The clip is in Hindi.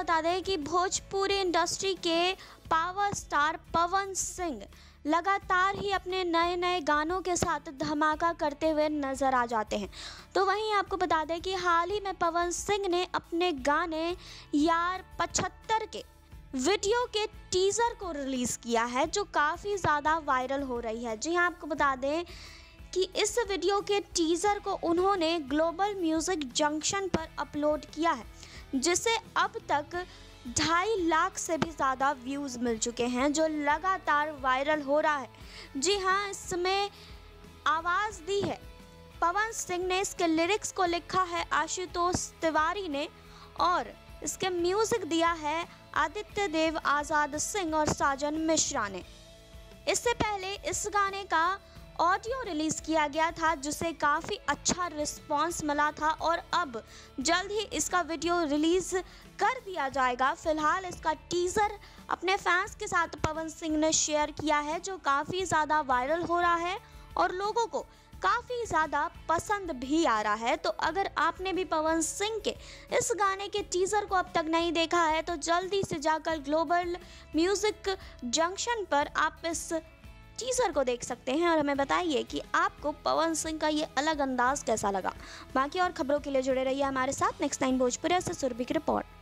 बता दें कि भोजपुरी इंडस्ट्री के पावर स्टार पवन सिंह लगातार ही अपने नए नए गानों के साथ धमाका करते हुए नज़र आ जाते हैं। तो वहीं आपको बता दें कि हाल ही में पवन सिंह ने अपने गाने यार 75 के वीडियो के टीज़र को रिलीज़ किया है, जो काफ़ी ज़्यादा वायरल हो रही है। जी हाँ, आपको बता दें कि इस वीडियो के टीज़र को उन्होंने ग्लोबल म्यूज़िक जंक्शन पर अपलोड किया है, जिसे अब तक 2.5 लाख से भी ज़्यादा व्यूज़ मिल चुके हैं, जो लगातार वायरल हो रहा है। जी हाँ, इसमें आवाज़ दी है पवन सिंह ने, इसके लिरिक्स को लिखा है आशुतोष तिवारी ने और इसके म्यूज़िक दिया है आदित्य देव आज़ाद सिंह और साजन मिश्रा ने। इससे पहले इस गाने का ऑडियो रिलीज़ किया गया था, जिसे काफ़ी अच्छा रिस्पांस मिला था और अब जल्द ही इसका वीडियो रिलीज़ कर दिया जाएगा। फ़िलहाल इसका टीज़र अपने फैंस के साथ पवन सिंह ने शेयर किया है, जो काफ़ी ज़्यादा वायरल हो रहा है और लोगों को काफ़ी ज़्यादा पसंद भी आ रहा है। तो अगर आपने भी पवन सिंह के इस गाने के टीज़र को अब तक नहीं देखा है, तो जल्दी से जाकर ग्लोबल म्यूज़िक जंक्शन पर आप इस टीज़र को देख सकते हैं और हमें बताइए कि आपको पवन सिंह का ये अलग अंदाज कैसा लगा। बाकी और खबरों के लिए जुड़े रहिए हमारे साथ। नेक्स्ट टाइम भोजपुरी से सुरभि की रिपोर्ट।